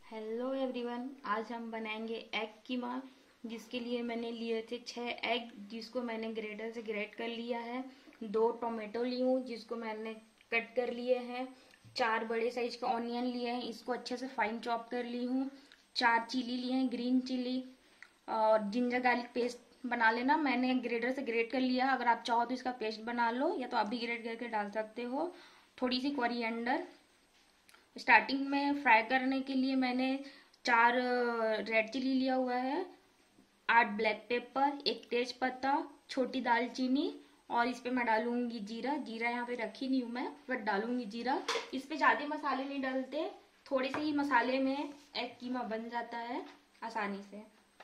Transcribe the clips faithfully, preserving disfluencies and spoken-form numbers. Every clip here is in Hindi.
हेलो एवरीवन, आज हम बनाएंगे एग कीमा। जिसके लिए मैंने लिए थे छः एग, जिसको मैंने ग्रेटर से ग्रेट कर लिया है। दो टोमेटो ली हूँ, जिसको मैंने कट कर लिए हैं। चार बड़े साइज के ऑनियन लिए हैं, इसको अच्छे से फाइन चॉप कर ली हूँ। चार चिली लिए हैं, ग्रीन चिली। और जिंजर गार्लिक पेस्ट बना लेना, मैंने ग्रेटर से ग्रेट कर लिया। अगर आप चाहो तो इसका पेस्ट बना लो, या तो आप भी ग्रेट करके डाल सकते हो। थोड़ी सी कोरिएंडर। स्टार्टिंग में फ्राई करने के लिए मैंने चार रेड चिली लिया हुआ है, आठ ब्लैक पेपर, एक तेज पत्ता, छोटी दालचीनी। और इस पे मैं डालूंगी जीरा। जीरा यहाँ पे रखी नहीं हूँ मैं, बट डालूंगी जीरा। इस पे ज्यादा मसाले नहीं डालते, थोड़े से ही मसाले में एग कीमा बन जाता है आसानी से।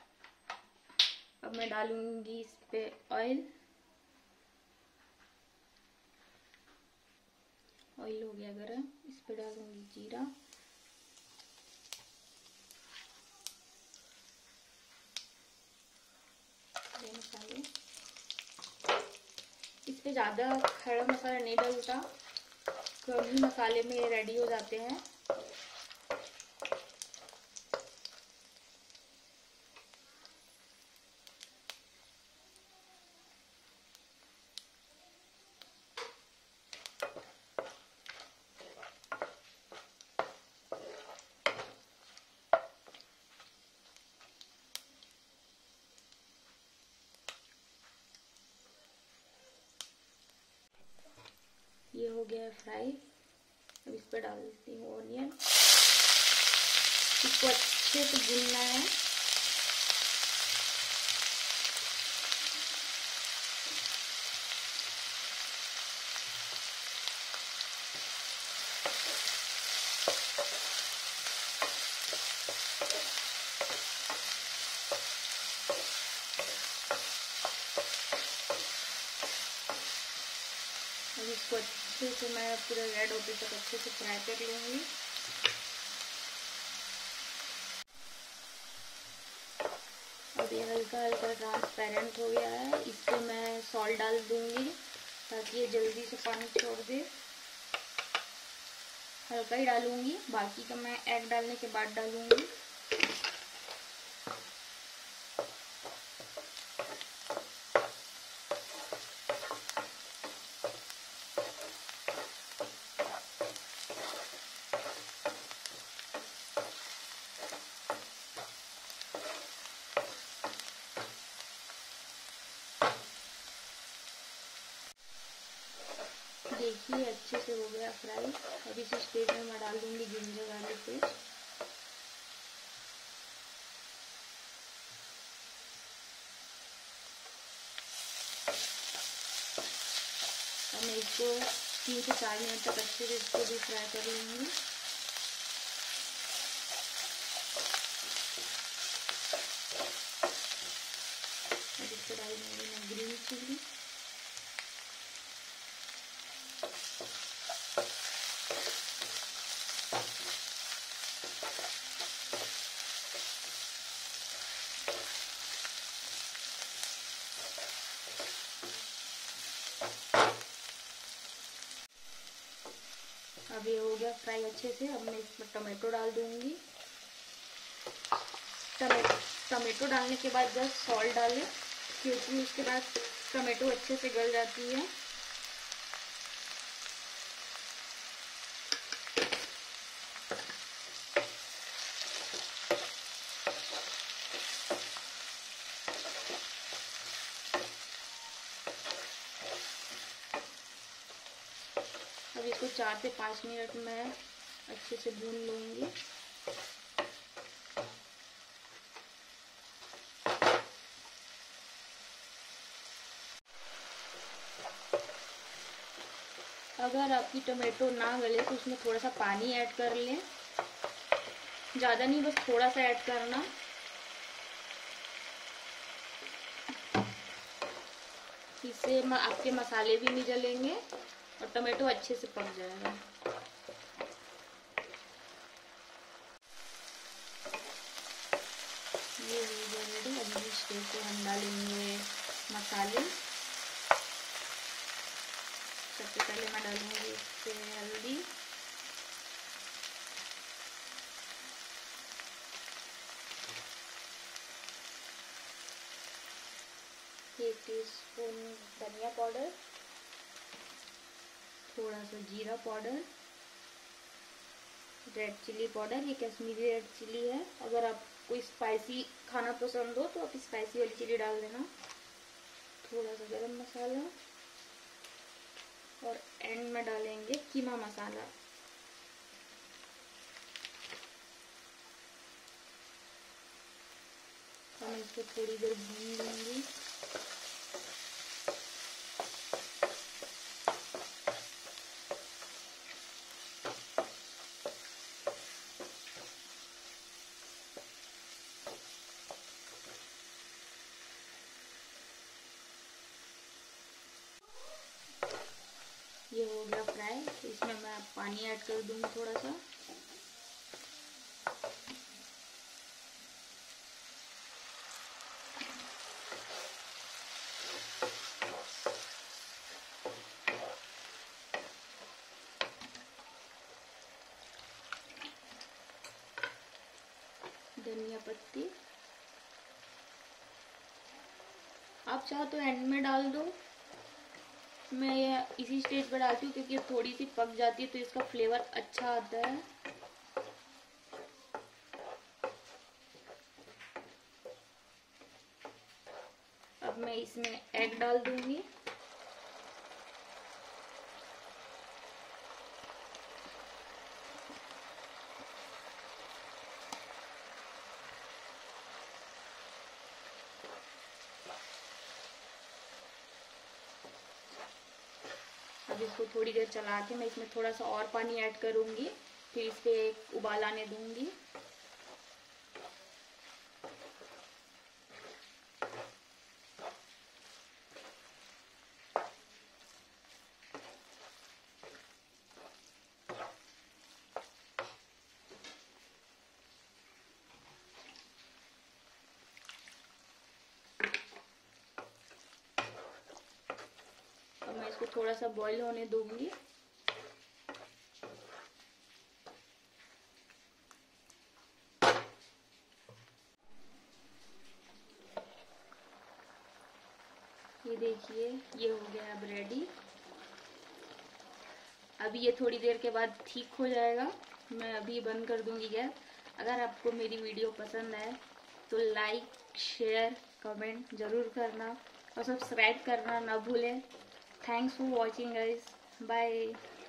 अब मैं डालूंगी इस पे ऑयल। ऑयल हो गया गरम, इस पे डालूंगी जीरा। मसाले इस पे ज़्यादा खड़ा मसाला नहीं डालता, कम ही मसाले में ये रेडी हो जाते हैं। ये हो गया है फ्राई। अब इस पर डाल देती हूँ ऑनियन। इसको अच्छे से भूनना है। अब इसको अच्छे से मैं पूरा रेड होते तक अच्छे से फ्राई कर लूँगी। अब ये हल्का हल्का ट्रांसपेरेंट हो गया है, इस पर मैं सॉल्ट डाल दूँगी ताकि ये जल्दी से पानी छोड़ दे। हल्का ही डालूँगी, बाकी का मैं एग डालने के बाद डालूँगी। देखिए अच्छे से हो गया फ्राई। अब इस स्टेज में मैं डाल दूंगी जिंजर गार्लिक पेस्ट। और मैं इसको तीन से चार मिनट तक अच्छे से इसको भी फ्राई कर लूँगी। अब इसको डाल दूँगी मैं ग्रीन चिली। अब ये हो गया फ्राई अच्छे से। अब मैं इसमें टमाटो डाल दूंगी। टमाटो टमाटो डालने के बाद जस्ट सॉल्ट डालें, क्योंकि उसके बाद टमाटो अच्छे से गल जाती है। अब इसको चार से पाँच मिनट में अच्छे से भून लूँगी। अगर आपकी टमाटो ना गले तो उसमें थोड़ा सा पानी ऐड कर लें, ज़्यादा नहीं, बस थोड़ा सा ऐड करना। इससे आपके मसाले भी नहीं जलेंगे और टमाटो अच्छे से पक जाएगा। ये हो गया रेडी। अभी इस स्टेज पे हम डालेंगे मसाले। सबसे पहले मैं डालूंगी इस पे हल्दी, एक टीस्पून धनिया पाउडर, थोड़ा सा जीरा पाउडर, रेड चिली पाउडर, ये कश्मीरी रेड चिली है। अगर आपको स्पाइसी खाना पसंद हो तो आप स्पाइसी वाली चिली डाल देना। थोड़ा सा गरम मसाला और एंड में डालेंगे कीमा मसाला। हम इसको थोड़ी देर भून लेंगे। ये हो गया फ्राई, तो इसमें मैं पानी ऐड कर दूंगी थोड़ा सा। धनिया पत्ती आप चाहो तो एंड में डाल दो, मैं ये इसी स्टेज पर डालती हूँ क्योंकि थोड़ी सी पक जाती है तो इसका फ्लेवर अच्छा आता है। अब मैं इसमें एग डाल दूंगी। अब इसको थोड़ी देर चला के मैं इसमें थोड़ा सा और पानी ऐड करूंगी, फिर इस पे एक उबाल आने दूंगी। अब मैं इसको थोड़ा सा बॉईल होने दूंगी। ये देखिए, ये हो गया अब रेडी। अभी ये थोड़ी देर के बाद ठीक हो जाएगा, मैं अभी बंद कर दूंगी गैस। अगर आपको मेरी वीडियो पसंद आए तो लाइक, शेयर, कमेंट जरूर करना और सब्सक्राइब करना ना भूलें। Thanks for watching guys, bye.